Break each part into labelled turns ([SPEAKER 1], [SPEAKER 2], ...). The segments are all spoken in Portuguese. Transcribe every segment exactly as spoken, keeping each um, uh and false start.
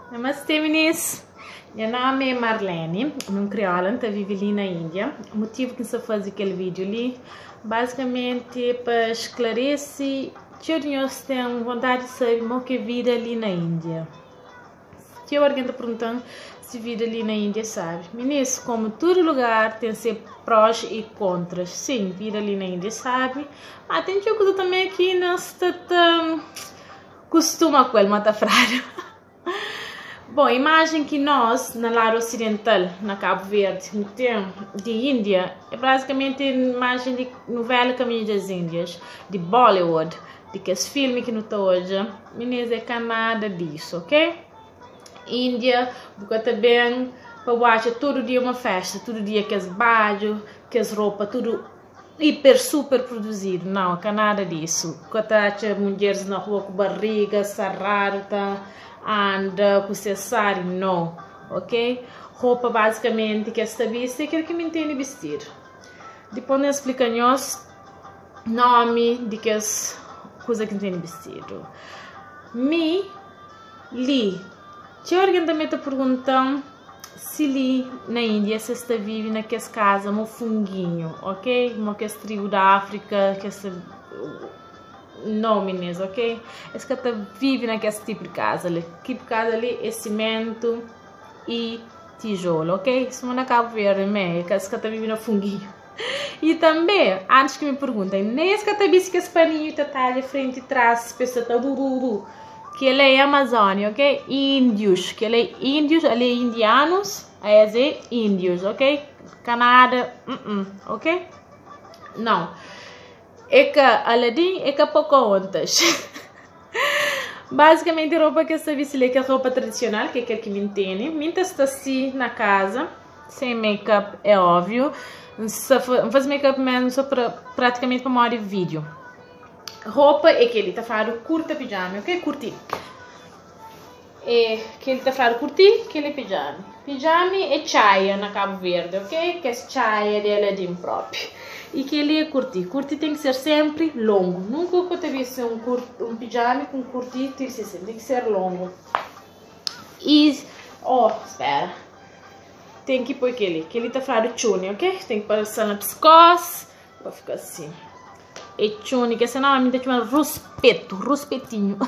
[SPEAKER 1] Namaste, meninas. Meu nome é Marlene, um crioulo que vive ali na Índia. O motivo que eu faço aquele vídeo ali, basicamente, é para esclarecer que nós temos vontade de saber o que é vida ali na Índia. Se alguém está perguntando se vida ali na Índia, sabe? Meninas, como todo lugar tem seus prós e contras. Sim, vida ali na Índia, sabe? Mas tem coisa também que nós tá costuma com ele, mata frado. Bom, a imagem que nós, na lado ocidental, na Cabo Verde, temos de Índia, é basicamente a imagem de novela Caminho das Índias, de Bollywood, de que esse filme que não está hoje, meninas, é nada disso, ok? Índia, porque também, para watch, todo dia uma festa, todo dia que as baixo, que as roupas, tudo hiper, super produzido, não, é nada disso. Porque mulheres na rua com barriga, sarrada, anda com cesárea, não, ok? Roupa basicamente que esta vista é aquilo que me entende vestir. Depois nós explicamos nome de que as coisas que entende vestido. Me, li, se alguém também está perguntando se li na Índia se está vive naquelas casas, um funguinho, ok? Uma que é tribo da África, que é não, meninas, ok? Esse que está vive naquele tipo de casa ali. Tipo de casa ali é cimento e tijolo, ok? Isso não acaba verde, né? Esse que está vive no funguinho. E também, antes que me perguntem, nesse que está visto que esse paninho está ali frente e trás, pensa tá bururu, que ele é Amazônia, ok? Índios, que ele é índios, ele é indianos, aí é índios, ok? Canadá, uh -uh, ok? Não. É que Aladdin é que Pocahontas. Basicamente, a roupa que eu sabia se é a roupa tradicional, que é aquele que me entende. Minta está assim na casa, sem make-up, é óbvio. Não faz make-up mesmo só para praticamente para uma hora de vídeo. Roupa é que ele está falando curta pijama, ok? Curtinho. É que ele está falando curtinho, que ele é pijama. Pijama é chaia na Cabo Verde, ok? Que é chaia de Aladdin próprio. E que ele é curti. Curti tem que ser sempre longo. Nunca eu te vi um, curti, um pijama com curti tem que ser, tem que ser longo. E, oh, espera. Tem que pôr aquele, que ele tá falando chune, ok? Tem que passar na pescoço, vai ficar assim. E chune, que senão a minha tem um respeito, respetinho.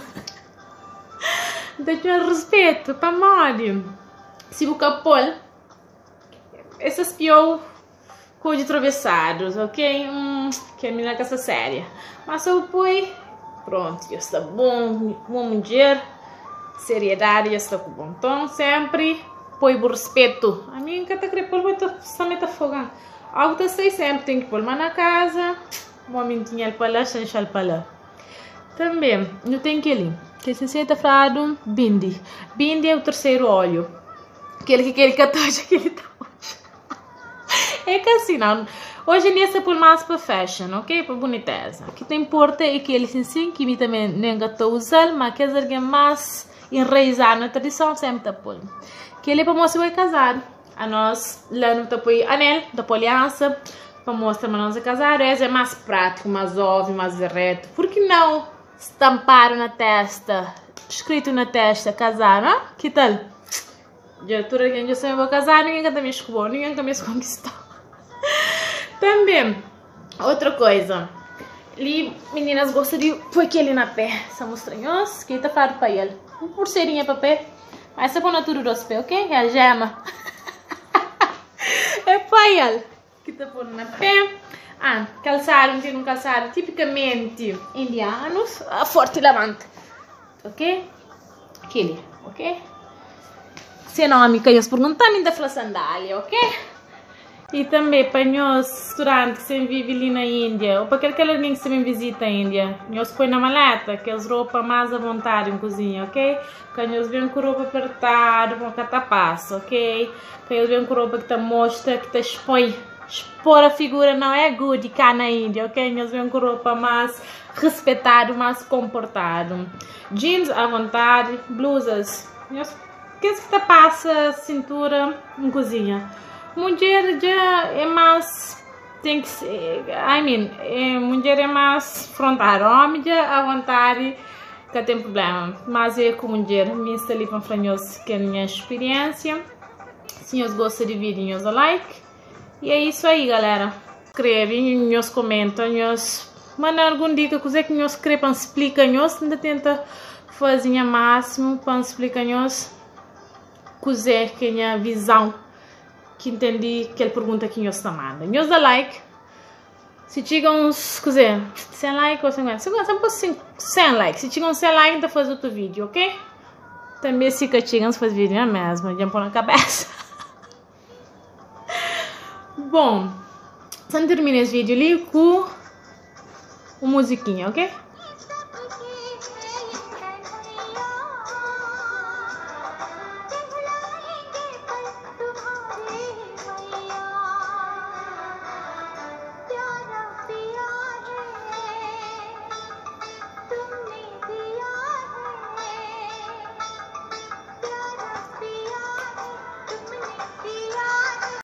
[SPEAKER 1] Tem um respeito, para mole. Se o capô, essas pior cor de atravessados, ok? Hum, que a menina casa séria. Mas eu põe, pronto, já está bom. Uma mulher, seriedade, já está com bom tom sempre. Põe por respeito. A minha encanta querer pôr, está me afogando. Algo que sei sempre, tem que pôr mais na casa. Uma mentinha para lá, chanchal para lá. Também, eu tenho que ali. Que se senta frado, bindi. Bindi é o terceiro óleo. Aquele que aquele catoja que ele tá. É que assim, não. Hoje em dia se por mais para fashion, ok? Para boniteza. O que tem importa é que eles sim, que me também nem estou usando, mas que alguém mais enraizado na tradição sempre está por. Que ele é para mostrar que é casado. A nós, lá no tapoio anel, da aliança, para mostrar que nós é casado. Esse é mais prático, mais óbvio, mais direto. Por que não estampar na testa, escrito na testa, casar, não? Que tal? Já tudo que eu sei, eu vou casar, ninguém também me escovou, ninguém também me conquistou. Também, outra coisa, ali meninas gostam de pôr aquele na pé, são estranhos, que está falando para ele, uma pulseirinha para pé, mas você põe na tudo dos pés, ok? É a gema, é para ele, que está pondo na pé. Ah, calçado, tem um calçado tipicamente indianos, a forte levante, ok? Aquele, ok? Se não, amiga, eu perguntar me dá falar sandália, ok? E também para nós estudantes que sempre vivem ali na Índia, ou para aquele alguém que sempre visita a Índia, nós põe na maleta, que as roupas mais à vontade em cozinha, ok? Quando nós vemos com roupa apertada, com catapaço, ok? Quando nós vemos com roupa que está mostra, que está expõe, expor a figura não é good cá na Índia, ok? Nós vemos com roupa mais respeitado, mais comportado. Jeans à vontade, blusas, nós que está passa cintura em cozinha. Mulher já é mais, tem que ser, I mean, é, mulher é mais frontal, homem já à vontade não tem problema. Mas é como dizer, me está ali para falar que é a minha experiência. Se vocês gostam de vídeo, nos like. E é isso aí, galera. Escreve, nos comenta, nos manda alguma dica, coisa que nos escreve, para explicar, nos ainda tenta fazer o máximo para explicar, nos coisa que é a visão que entendi aquela pergunta que nos está mandando. Nos dá like. Se chegam uns, coisa, cem like ou cinquenta, se gostam, cem like. Se chegam cem like, então faz outro vídeo, ok? Também se que chegam, faz vídeo, não é mesmo? Já põe na cabeça. Bom, só termina esse vídeo ali com uma musiquinha, ok?